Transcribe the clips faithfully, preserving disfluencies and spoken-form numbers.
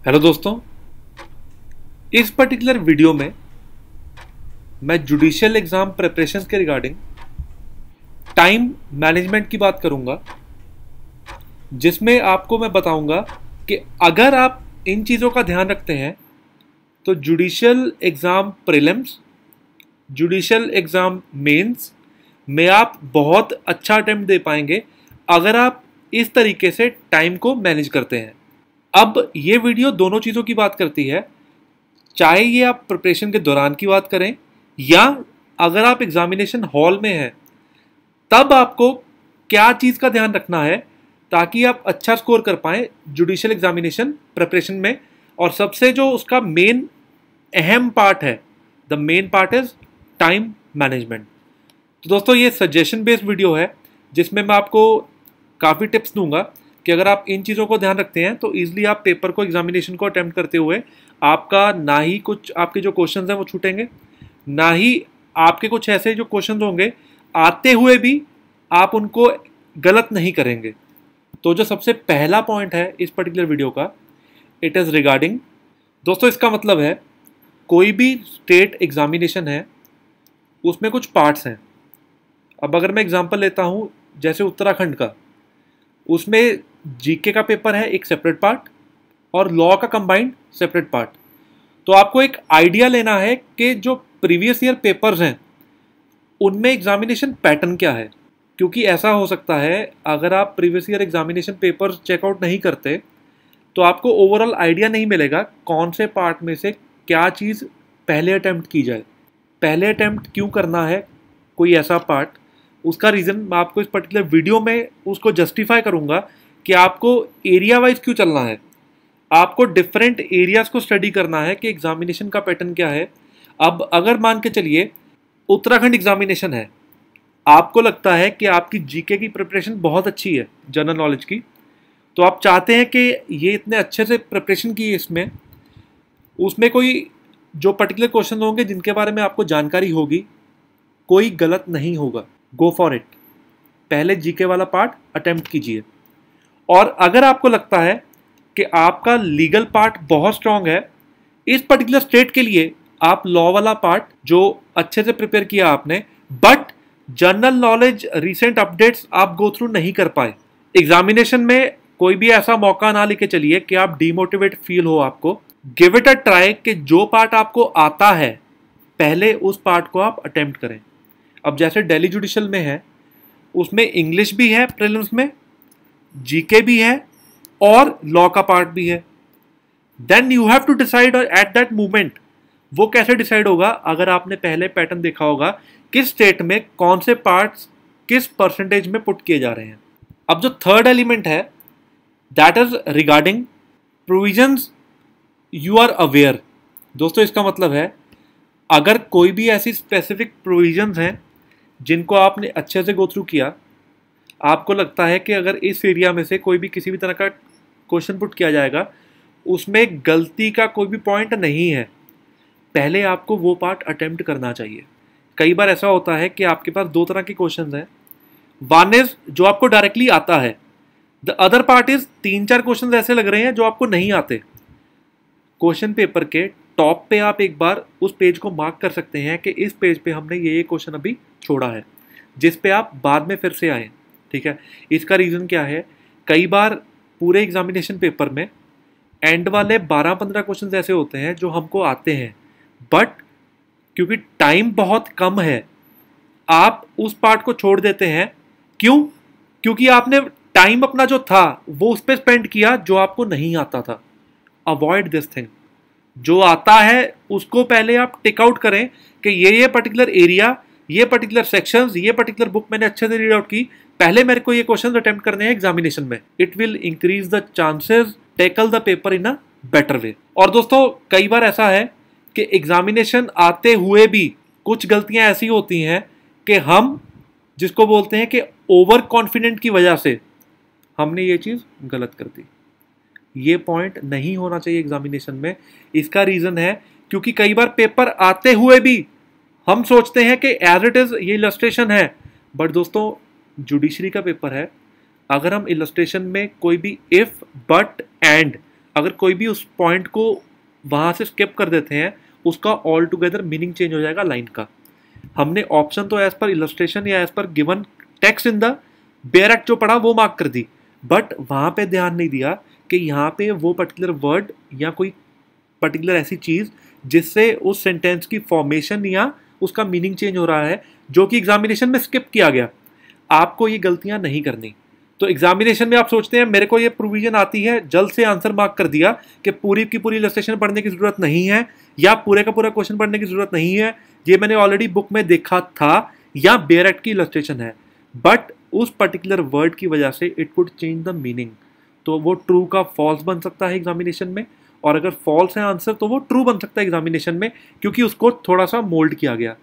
Hello दोस्तों, इस particular video में मैं जुडिशियल एग्ज़ाम प्रिपरेशन के रिगार्डिंग टाइम मैनेजमेंट की बात करूंगा, जिसमें आपको मैं बताऊंगा कि अगर आप इन चीज़ों का ध्यान रखते हैं तो judicial exam prelims, judicial exam mains में आप बहुत अच्छा अटेम्प्ट दे पाएंगे अगर आप इस तरीके से टाइम को मैनेज करते हैं। अब ये वीडियो दोनों चीज़ों की बात करती है, चाहे ये आप प्रिपरेशन के दौरान की बात करें या अगर आप एग्जामिनेशन हॉल में हैं तब आपको क्या चीज़ का ध्यान रखना है ताकि आप अच्छा स्कोर कर पाएँ जुडिशियल एग्जामिनेशन प्रिपरेशन में। और सबसे जो उसका मेन अहम पार्ट है, the main part is time management. तो दोस्तों, ये सजेशन बेस्ड वीडियो है जिसमें मैं आपको काफ़ी टिप्स दूंगा कि अगर आप इन चीज़ों को ध्यान रखते हैं तो ईजिली आप पेपर को, एग्जामिनेशन को अटेम्प्ट करते हुए आपका ना ही कुछ आपके जो क्वेश्चंस हैं वो छूटेंगे, ना ही आपके कुछ ऐसे जो क्वेश्चंस होंगे आते हुए भी आप उनको गलत नहीं करेंगे। तो जो सबसे पहला पॉइंट है इस पर्टिकुलर वीडियो का, इट इज़ रिगार्डिंग, दोस्तों इसका मतलब है कोई भी स्टेट एग्जामिनेशन है उसमें कुछ पार्ट्स हैं। अब अगर मैं एग्जांपल लेता हूँ जैसे उत्तराखंड का, उसमें जीके का पेपर है एक सेपरेट पार्ट और लॉ का कंबाइंड सेपरेट पार्ट। तो आपको एक आइडिया लेना है कि जो प्रीवियस ईयर पेपर्स हैं उनमें एग्जामिनेशन पैटर्न क्या है, क्योंकि ऐसा हो सकता है अगर आप previous year examination papers check out नहीं करते तो आपको ओवरऑल आइडिया नहीं मिलेगा कौन से पार्ट में से क्या चीज़ पहले अटैम्प्ट की जाए, पहले अटैम्प्ट क्यों करना है कोई ऐसा पार्ट। उसका रीज़न मैं आपको इस पर्टिकुलर वीडियो में उसको जस्टिफाई करूंगा कि आपको एरिया वाइज क्यों चलना है, आपको डिफरेंट एरियाज को स्टडी करना है कि एग्जामिनेशन का पैटर्न क्या है। अब अगर मान के चलिए उत्तराखंड एग्जामिनेशन है, आपको लगता है कि आपकी जीके की प्रिपरेशन बहुत अच्छी है जनरल नॉलेज की, तो आप चाहते हैं कि ये इतने अच्छे से प्रिपरेशन की है, इसमें उसमें कोई जो पर्टिकुलर क्वेश्चन होंगे जिनके बारे में आपको जानकारी होगी, कोई गलत नहीं होगा, गो फॉर इट, पहले जीके वाला पार्ट अटेम्प्ट कीजिए। और अगर आपको लगता है कि आपका लीगल पार्ट बहुत स्ट्रांग है, इस पर्टिकुलर स्टेट के लिए आप लॉ वाला पार्ट जो अच्छे से प्रिपेयर किया आपने, but general knowledge recent updates आप गो थ्रू नहीं कर पाए, एग्जामिनेशन में कोई भी ऐसा मौका ना लेके चलिए कि आप डीमोटिवेट फील हो, आपको गिव इट अ ट्राई कि जो पार्ट आपको आता है पहले उस पार्ट को आप अटेम्प्ट करें। अब जैसे दिल्ली जुडिशियल में है, उसमें इंग्लिश भी है प्रीलिम्स में, जीके भी है और लॉ का पार्ट भी है। Then you have to decide at that moment. वो कैसे डिसाइड होगा? अगर आपने पहले पैटर्न देखा होगा किस स्टेट में कौन से पार्ट्स किस परसेंटेज में पुट किए जा रहे हैं। अब जो थर्ड एलिमेंट है that is regarding provisions you are aware. दोस्तों इसका मतलब है अगर कोई भी ऐसी स्पेसिफिक प्रोविजंस हैं जिनको आपने अच्छे से गो थ्रू किया, आपको लगता है कि अगर इस एरिया में से कोई भी किसी भी तरह का क्वेश्चन पुट किया जाएगा उसमें गलती का कोई भी पॉइंट नहीं है, पहले आपको वो पार्ट अटेम्प्ट करना चाहिए। कई बार ऐसा होता है कि आपके पास दो तरह के क्वेश्चंस हैं, वन इज जो आपको डायरेक्टली आता है, द अदर पार्ट इज तीन चार क्वेश्चंस ऐसे लग रहे हैं जो आपको नहीं आते। क्वेश्चन पेपर के टॉप पे आप एक बार उस पेज को मार्क कर सकते हैं कि इस पेज पे हमने ये ये क्वेश्चन अभी छोड़ा है, जिस पे आप बाद में फिर से आए, ठीक है। इसका रीज़न क्या है, कई बार पूरे एग्जामिनेशन पेपर में एंड वाले बारह पंद्रह क्वेश्चन ऐसे होते हैं जो हमको आते हैं, बट क्योंकि टाइम बहुत कम है आप उस पार्ट को छोड़ देते हैं। क्यों? क्योंकि आपने टाइम अपना जो था वो उस पर स्पेंड किया जो आपको नहीं आता था। Avoid this thing. जो आता है उसको पहले आप टिक आउट करें कि ये ये पर्टिकुलर एरिया, ये पर्टिकुलर सेक्शंस, ये पर्टिकुलर बुक मैंने अच्छे से रीड आउट की, पहले मेरे को ये क्वेश्चंस अटेम्प्ट करने हैं एग्जामिनेशन में। It will increase the chances, tackle the paper in a better way. और दोस्तों कई बार ऐसा है कि एग्जामिनेशन आते हुए भी कुछ गलतियां ऐसी होती हैं कि हम जिसको बोलते हैं कि ओवर कॉन्फिडेंट की वजह से हमने ये चीज़ गलत कर दी। ये पॉइंट नहीं होना चाहिए एग्जामिनेशन में। इसका रीज़न है क्योंकि कई बार पेपर आते हुए भी हम सोचते हैं कि एज इट इज़ ये इलस्ट्रेशन है, बट दोस्तों जुडिशरी का पेपर है, अगर हम इलस्ट्रेशन में कोई भी इफ, बट, एंड अगर कोई भी उस पॉइंट को वहाँ से स्किप कर देते हैं, उसका ऑल टुगेदर मीनिंग चेंज हो जाएगा लाइन का। हमने ऑप्शन तो एज पर इलस्ट्रेशन या as per given text in the bare act जो पढ़ा वो मार्क कर दी, बट वहाँ पे ध्यान नहीं दिया कि यहाँ पे वो पर्टिकुलर वर्ड या कोई पर्टिकुलर ऐसी चीज़ जिससे उस सेंटेंस की फॉर्मेशन या उसका मीनिंग चेंज हो रहा है, जो कि एग्जामिनेशन में स्किप किया गया। आपको ये गलतियाँ नहीं करनी। तो एग्जामिनेशन में आप सोचते हैं मेरे को ये प्रोविजन आती है, जल्द से आंसर मार्क कर दिया कि पूरी की पूरी इलस्ट्रेशन पढ़ने की ज़रूरत नहीं है या पूरे का पूरा क्वेश्चन पढ़ने की ज़रूरत नहीं है, ये मैंने ऑलरेडी बुक में देखा था या बेयर एक्ट की इलस्ट्रेशन है, बट उस पर्टिकुलर वर्ड की वजह से it could change the meaning. तो वो ट्रू का फॉल्स बन सकता है एग्जामिनेशन में, और अगर फॉल्स है आंसर तो वो ट्रू बन सकता है एग्जामिनेशन में, क्योंकि उसको थोड़ा सा मोल्ड किया गया।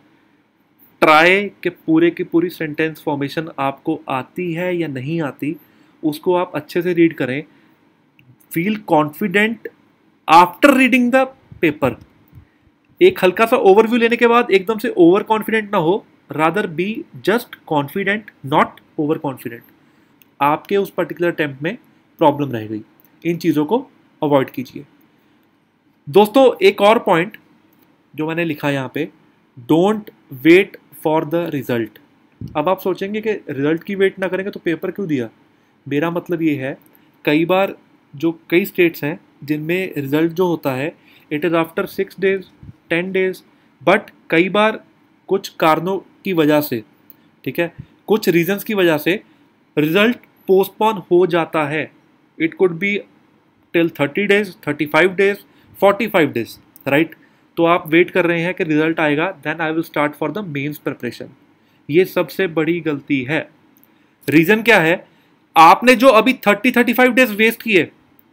ट्राई के पूरे की पूरी सेंटेंस फॉर्मेशन आपको आती है या नहीं आती, उसको आप अच्छे से रीड करें। Feel confident after reading the paper. एक हल्का सा ओवरव्यू लेने के बाद एकदम से ओवर कॉन्फिडेंट ना हो, rather be just confident, not overconfident. आपके उस पर्टिकुलर अटेम्प्ट में प्रॉब्लम रह गई, इन चीज़ों को अवॉइड कीजिए। दोस्तों एक और पॉइंट जो मैंने लिखा यहाँ पे, don't wait for the result. अब आप सोचेंगे कि रिजल्ट की वेट ना करेंगे तो पेपर क्यों दिया। मेरा मतलब ये है, कई बार जो कई स्टेट्स हैं जिनमें रिजल्ट जो होता है it is after six days ten days, but कई बार कुछ कारणों की वजह से, ठीक है, कुछ रीजंस की वजह से रिजल्ट पोस्टपोन हो जाता है। It could be till thirty days, thirty five days, forty five days, right. तो आप वेट कर रहे हैं कि रिजल्ट आएगा, then I will start for the mains preparation. ये सबसे बड़ी गलती है। रीज़न क्या है, आपने जो अभी thirty thirty five days waste किए,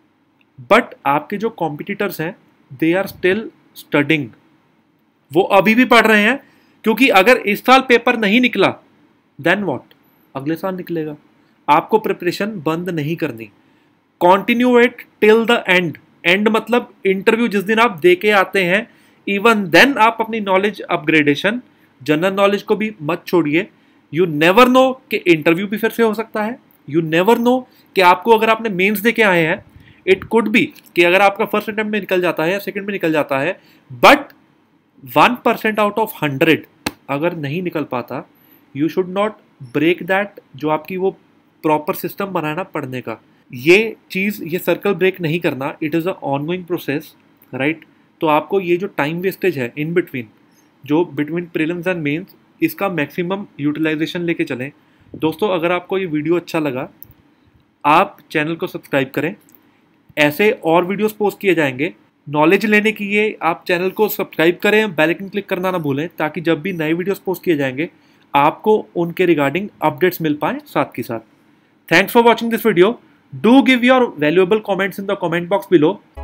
बट आपके जो कॉम्पिटिटर्स हैं दे आर स्टिल स्टडिंग, वो अभी भी पढ़ रहे हैं, क्योंकि अगर इस साल पेपर नहीं निकला देन व्हाट, अगले साल निकलेगा। आपको प्रिपरेशन बंद नहीं करनी, continue it till the end. End मतलब इंटरव्यू जिस दिन आप दे के आते हैं, इवन देन आप अपनी नॉलेज अपग्रेडेशन, जनरल नॉलेज को भी मत छोड़िए। यू नेवर नो कि इंटरव्यू भी फिर से हो सकता है, यू नेवर नो कि आपको, अगर आपने मेंस दे के आए हैं, इट कुड बी कि अगर आपका फर्स्ट अटेम्प्ट में निकल जाता है या सेकंड में निकल जाता है, but one percent out of hundred अगर नहीं निकल पाता, you should not break that, जो आपकी वो प्रॉपर सिस्टम बनाना पढ़ने का। ये चीज़, ये सर्कल ब्रेक नहीं करना, it is a ongoing process, right. तो आपको ये जो टाइम वेस्टेज है इन बिटवीन, जो बिटवीन प्रीलिम्स एंड मेंस, इसका मैक्सिमम यूटिलाइजेशन लेके चलें। दोस्तों अगर आपको ये वीडियो अच्छा लगा, आप चैनल को सब्सक्राइब करें, ऐसे और वीडियोस पोस्ट किए जाएंगे। नॉलेज लेने के लिए आप चैनल को सब्सक्राइब करें, बेल आइकन क्लिक करना ना भूलें, ताकि जब भी नए वीडियोस पोस्ट किए जाएंगे आपको उनके रिगार्डिंग अपडेट्स मिल पाएँ साथ के साथ। Thanks for watching this video. Do give your valuable comments in the comment box below.